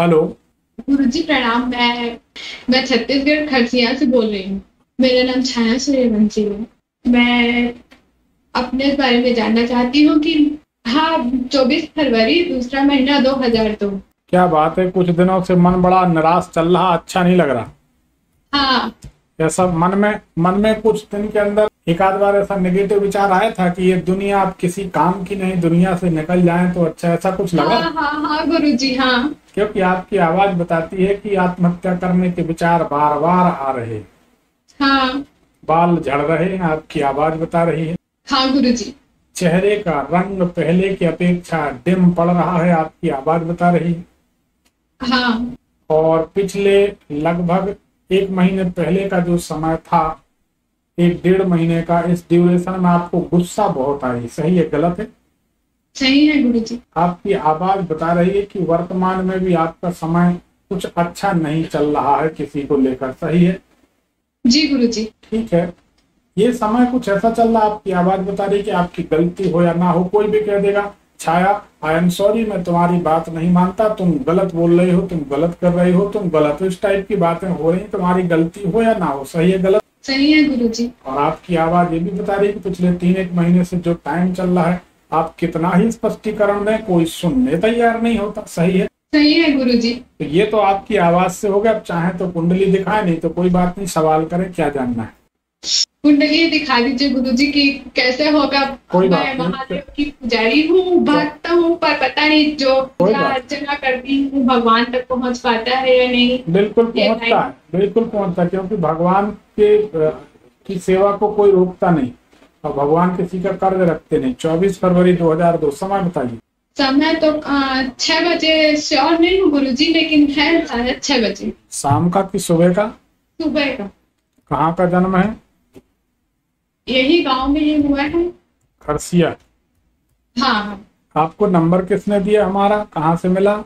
Hello. गुरुजी प्रणाम। मैं छत्तीसगढ़ खरसिया से बोल रही हूँ। मेरा नाम छाया सूर्यवंशी है। मैं अपने बारे में जानना चाहती हूँ कि हाँ, 24 फरवरी दूसरा महीना 2002। क्या बात है, कुछ दिनों से मन बड़ा निराश चल रहा, अच्छा नहीं लग रहा। हाँ। ऐसा मन में कुछ दिन के अंदर एक आध बार ऐसा नेगेटिव विचार आया था कि ये दुनिया अब किसी काम की नहीं, दुनिया से निकल जाए तो अच्छा, ऐसा कुछ लगा? हाँ हाँ हाँ गुरुजी, हाँ। क्योंकि आपकी आवाज बताती है कि आत्महत्या करने के विचार बार बार आ रहे हैं। हाँ बाल झड़ रहे हैं, आपकी आवाज बता रही है। हाँ गुरुजी। चेहरे का रंग पहले की अपेक्षा डिम पड़ रहा है, आपकी आवाज बता रही है। हाँ। और पिछले लगभग एक महीने पहले का जो समय था, एक डेढ़ महीने का, इस ड्यूरेशन में आपको गुस्सा बहुत आई। सही है गलत है? सही है गुरुजी। आपकी आवाज बता रही है कि वर्तमान में भी आपका समय कुछ अच्छा नहीं चल रहा है किसी को लेकर। सही है? जी गुरुजी। ठीक है। ये समय कुछ ऐसा चल रहा है, आपकी आवाज बता रही है कि आपकी गलती हो या ना हो, कोई भी कह देगा छाया आई एम सॉरी, मैं तुम्हारी बात नहीं मानता, तुम गलत बोल रही हो, तुम गलत कर रही हो, तुम गलत हो, इस टाइप की बातें हो रही, तुम्हारी गलती हो या ना हो। सही है गलत? सही है गुरुजी। और आपकी आवाज ये भी बता रही है कि पिछले 3 एक महीने से जो टाइम चल रहा है, आप कितना ही स्पष्टीकरण दें कोई सुनने तैयार नहीं होता। सही है? सही है गुरुजी। तो ये तो आपकी आवाज से हो गया। अब चाहे तो कुंडली दिखाए, नहीं तो कोई बात नहीं, सवाल करें, क्या जानना है? कुंडली दिखा दीजिए गुरुजी की कैसे होगा। कोई मैं बात नहीं, महादेव की पुजारी हूँ, भक्त हूँ, पर पता नहीं जो कोई पूजा बात अर्चना करती हूँ भगवान तक पहुँच पाता है या नहीं। बिल्कुल ये पहुंचता लाइन। है, बिल्कुल पहुंचता है, क्योंकि भगवान के की सेवा को कोई रोकता नहीं, और भगवान किसी का कर्ज रखते नहीं। 24 फरवरी 2002, समय बताइए। समय तो 6 बजे श्योर नहीं हूँ गुरुजी, लेकिन है शायद 6 बजे। शाम का कि सुबह का? सुबह का। कहाँ का जन्म है? यही गांव में ही हुआ है। खरसिया। हाँ। आपको नंबर किसने दिया हमारा, कहाँ से मिला?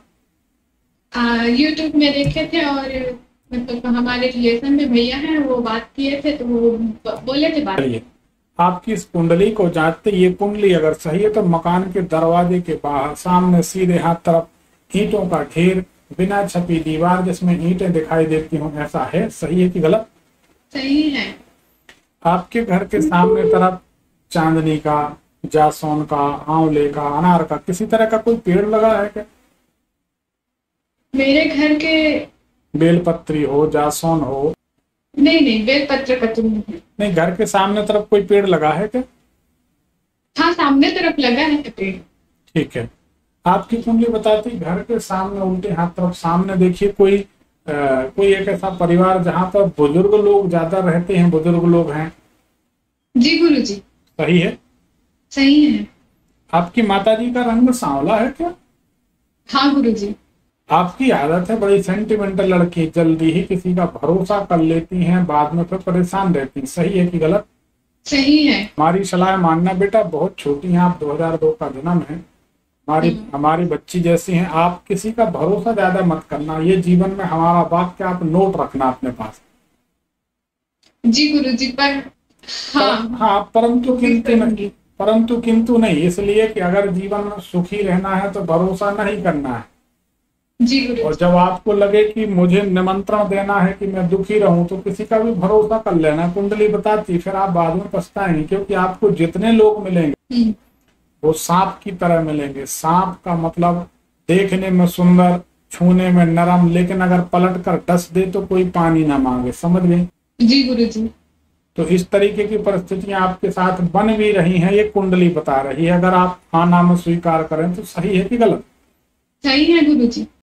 यूट्यूब में देखे थे, और मतलब हमारे रिलेशन में भैया हैं, वो बात किए थे तो वो बोले थे बात। चलिए, आपकी इस कुंडली को जांचते, ये कुंडली अगर सही है तो मकान के दरवाजे के बाहर सामने सीधे हाथ तरफ ईंटों का ढेर, बिना छपी दीवार जिसमें ईंटें दिखाई देती हों, ऐसा है? सही है कि गलत? सही है। आपके घर के सामने तरफ चांदनी का, जासौन का, आंवले का, अनार का, किसी तरह का कोई पेड़ लगा है क्या? मेरे घर के। बेलपत्री हो, जासौन हो? नहीं नहीं, बेलपत्र का तो नहीं है। नहीं, घर के सामने तरफ कोई पेड़ लगा है क्या? हाँ, सामने तरफ लगा है पेड़। ठीक है। आपकी कुंडली बताती है घर के सामने उल्टे हाथ तरफ सामने देखिए कोई एक ऐसा परिवार जहां पर बुजुर्ग लोग ज्यादा रहते हैं, बुजुर्ग लोग हैं। जी गुरुजी। सही है? सही है। आपकी माताजी का रंग सांवला है क्या? हाँ गुरुजी। आपकी आदत है बड़ी सेंटिमेंटल लड़की, जल्दी ही किसी का भरोसा कर लेती हैं, बाद में फिर परेशान रहती हैं। सही है कि गलत? सही है। हमारी सलाह मानना बेटा, बहुत छोटी हैं आप, 2002 का जन्म है, हमारी हमारी बच्ची जैसी हैं आप। किसी का भरोसा ज्यादा मत करना, ये जीवन में हमारा वाक्य आप नोट रखना अपने पास। जी गुरुजी, पर हाँ। हाँ, परंतु किंतु नहीं, इसलिए कि अगर जीवन में सुखी रहना है तो भरोसा नहीं करना है। जी और गुरुजी। जब आपको लगे कि मुझे निमंत्रण देना है कि मैं दुखी रहूं, तो किसी का भी भरोसा कर लेना, कुंडली बताती, फिर आप बाद में पछताएंगे, क्योंकि आपको जितने लोग मिलेंगे वो सांप की तरह मिलेंगे। सांप का मतलब देखने में सुंदर, छूने में नरम, लेकिन अगर पलट कर डस दे तो कोई पानी ना मांगे। समझ गए? जी गुरुजी। तो इस तरीके की परिस्थितियां आपके साथ बन भी रही हैं, ये कुंडली बता रही है। अगर आप हाँ नाम स्वीकार करें तो सही है कि गलत? सही है गुरुजी।